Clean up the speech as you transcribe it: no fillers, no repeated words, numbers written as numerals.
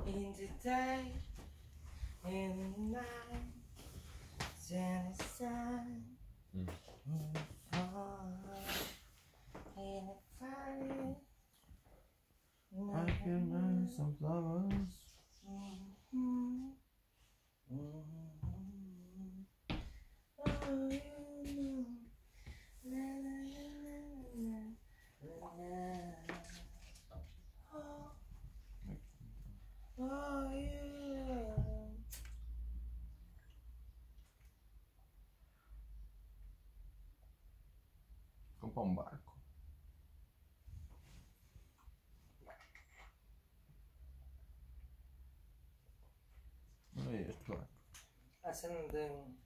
In the day, in the night, in the sun, in the fall, in the fire. I can buy some flowers. Oh, you know. La, la, la, la, la, la. Oh, yeah. Comprar um barco. Não é este barco. Acende